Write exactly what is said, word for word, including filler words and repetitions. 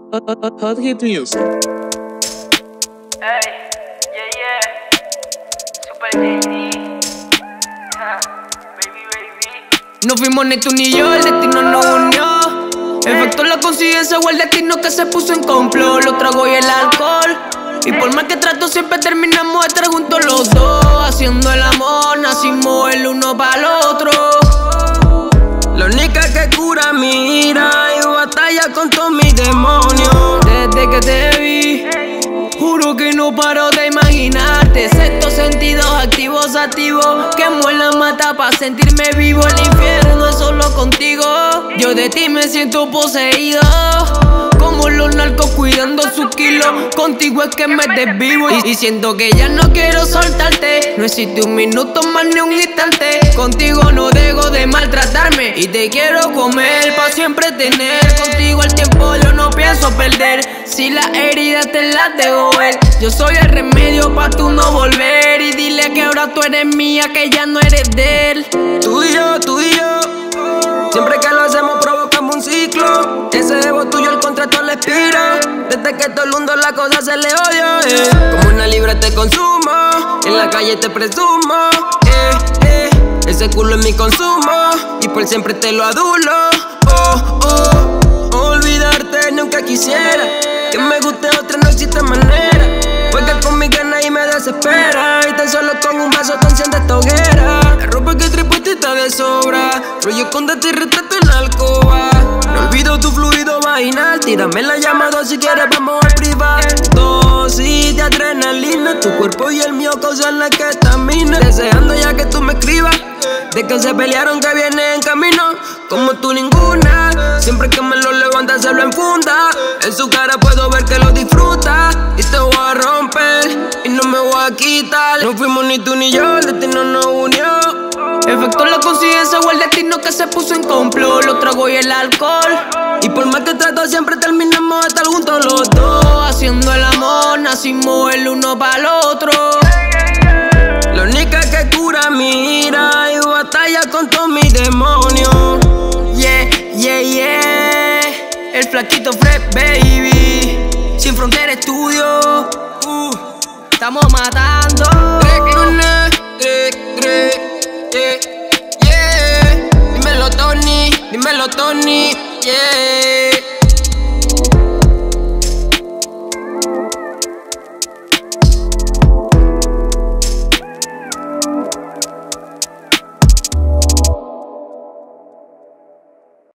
Hot Hit Music. Hey, yeah, yeah. Super J D. Ja, baby, baby. No fuimos ni tú ni yo, el destino nos unió. Efecto la conciencia o el destino que se puso en complot. Los tragos y el alcohol. Y por más que trato siempre terminamos de estar juntos los dos. Haciendo el amor, nacimos el uno para el otro. La única que cura mi ira y batalla con todos mis demonios. Desde que te vi, juro que no paro de imaginarte. Sextos sentidos activos, activos. Quemo la mata para sentirme vivo. El infierno es solo contigo. Yo de ti me siento poseído, como los narcos cuidando su kilo. Contigo es que me desvivo y, y siento que ya no quiero soltarte. No existe un minuto más ni un instante. Contigo no dejo de maltratarme y te quiero comer pa' siempre tener. Contigo el tiempo yo no pienso perder. Si las heridas te las dejo ver, yo soy el remedio pa' tú no volver. Y dile que ahora tú eres mía, que ya no eres de él. Tú y yo, tú y yo, siempre que lo hacemos provocamos un ciclo. Ese ego tuyo el contrato le expira. Desde que todo el mundo la cosa se le odia, eh. Como una libra te consumo, en la calle te presumo, eh, eh. Ese culo es mi consumo y por siempre te lo adulo. Oh, oh, olvidarte nunca quisiera. Que me guste otra no existe manera. Porque con mi gana y me desespera. Y tan solo con un vaso te enciende esta hoguera. La ropa que tripuiste está de sobra. Rollo con y retrato en la alcoba. No olvido tu fluido vaginal. Tírame la llamada si quieres vamos al privado. Dosis de adrenalina. Tu cuerpo y el mío causan la ketamina. Deseando ya que tú me escribas de que se pelearon que viene en camino. Como tú ninguna. Siempre que me lo levanta se lo enfunda. En su cara puedo ver que lo disfruta. Y te voy a romper y no me voy a quitar. No fuimos ni tú ni yo, el destino nos unió. Efecto la conciencia o el destino que se puso en complot. Los tragos y el alcohol. Y por más que trato siempre terminamos de estar juntos los dos. Haciendo el amor, nacimos el uno para el otro. La única que cura mi ira y batalla con todos mis demonios. Yeah, yeah, yeah. El flaquito Fred, baby. Sin Frontera Estudio. Uh, estamos matando. Yeah, yeah. Dímelo Tony, dímelo Tony. Yeah.